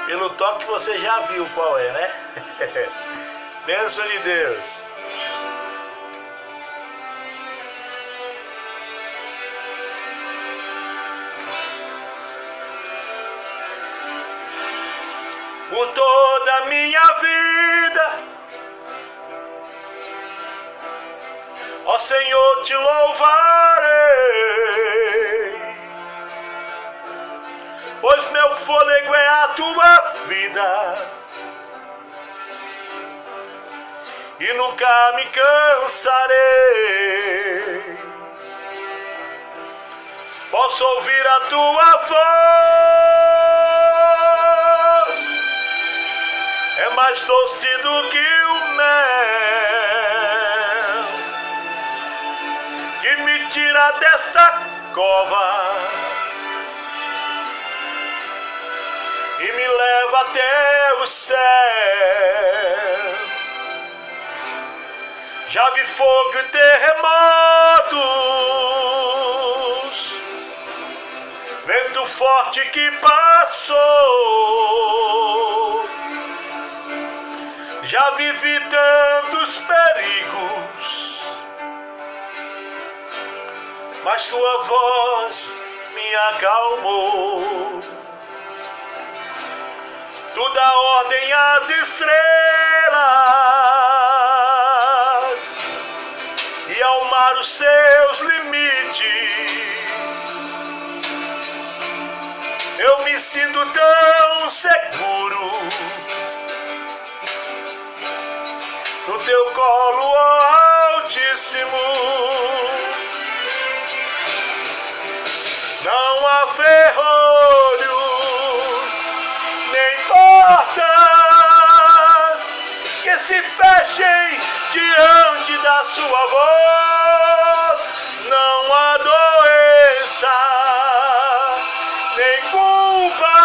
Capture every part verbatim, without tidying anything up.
Pelo toque você já viu qual é, né? Bênção de Deus. Por toda a minha vida, ó Senhor, te louvarei, pois meu fôlego é a tua vida e nunca me cansarei. Posso ouvir a tua voz, é mais doce do que o mel, que me tira desta cova e me leva até o céu. Já vi fogo e terremotos, vento forte que passou. Já vivi tantos perigos, mas tua voz me acalmou. Tu dá ordem às estrelas e ao mar os seus limites. Eu me sinto tão seguro no teu colo, ó Altíssimo. Não há ferrolhos nem portas que se fechem diante da sua voz. Não há doença nem culpa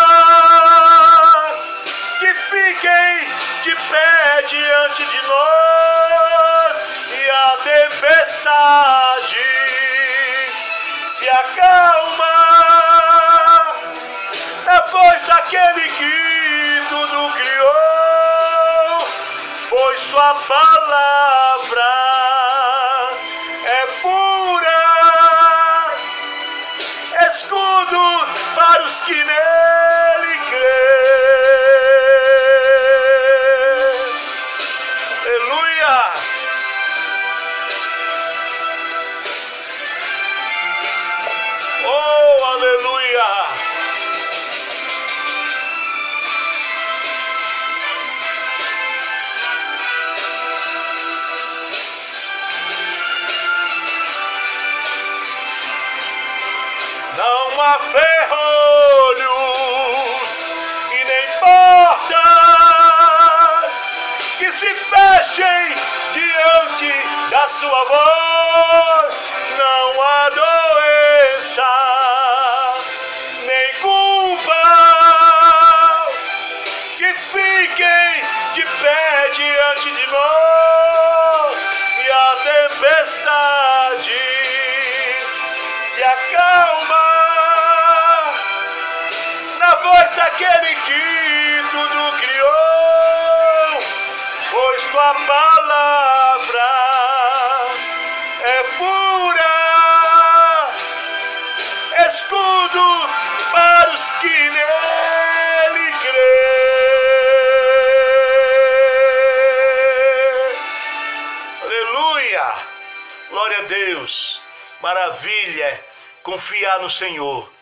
que fiquem de pé diante de nós, e a tempestade se acalma na voz daquele que tudo criou, pois tua palavra é pura, escudo para os que nele crêem. Aleluia! Oh, aleluia! Não há ferrolhos e nem portas que se fechem diante da sua voz. Não há doença nem culpa que fiquem de pé diante de nós, e a tempestade se acalma na voz daquele que tudo criou, pois tua palavra é pura, escudo para os que nele crêem. Aleluia! Glória a Deus! Maravilha confiar no Senhor.